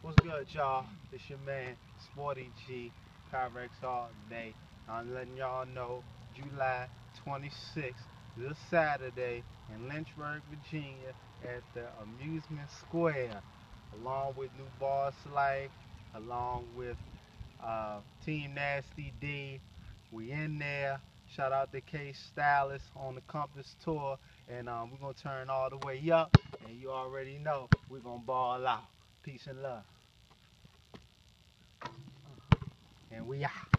What's good, y'all? It's your man, Sporty G, Pyrex all day. I'm letting y'all know July 26th, this Saturday, in Lynchburg, Virginia, at the Amusement Square, along with New Boss Life, along with Team Nasty D. We in there. Shout out to K Stylist on the Compass Tour. And we're going to turn all the way up. And you already know we're going to ball out. Peace and love. And we out.